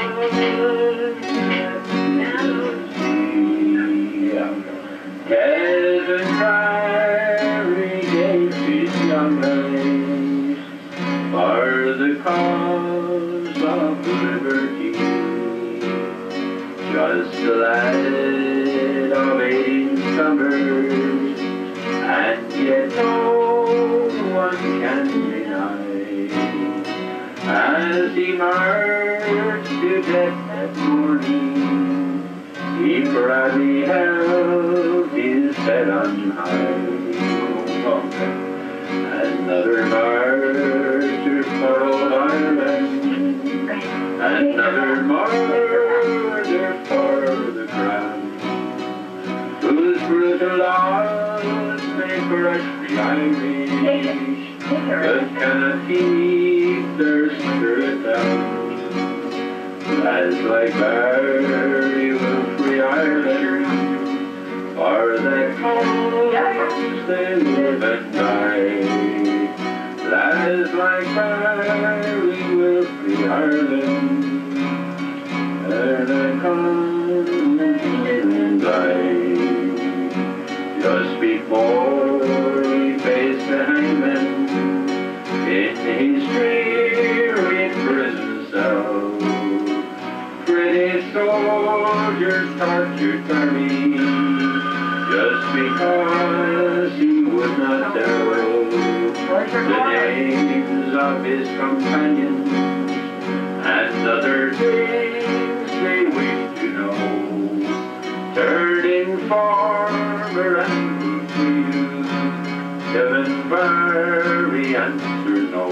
Heaven congregates his young lives for the cause of liberty. Just a lad of 18 summers, and yet no one can deny, as he marched to death that morning, he proudly held his head on high. Another martyr for old Ireland, another martyr for the crown, whose brutal laws may crush the Irish, but cannot keep their spirit down. Lads like Barry will free Ireland, for that cause they live and die. Lads like Barry will free Ireland, and that cause and die. Just before he faced the hangman in his dreary prison cell, British soldiers tortured Barry just because he would not tell the names of his companions and other things they wished to know. Turning farmer and food to youth, Kevin Barry answered no.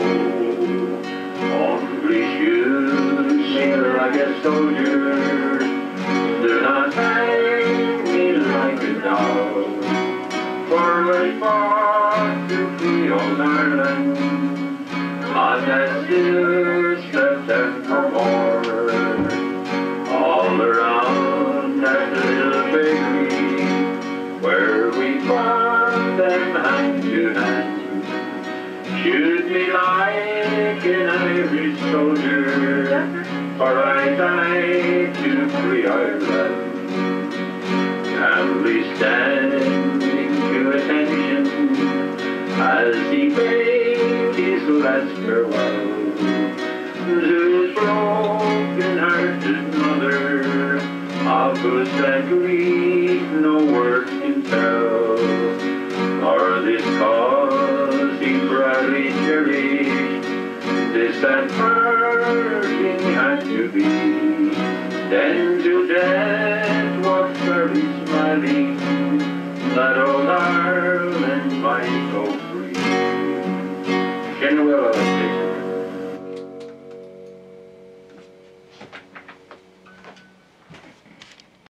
Only shoot me like a soldier, do not hang me like a dog, for I fought to free old Ireland on that still September morn. All around that little bakery where we fought them hand to hand, shoot me like an Irish soldier, for I died to free Ireland. Calmly standing to attention as he bade his last farewell to his broken-hearted mother, of whose sad grief no words can tell. For this cause he proudly cherished, this that parting had to be. Then to death was very smiling, that old Ireland might go free.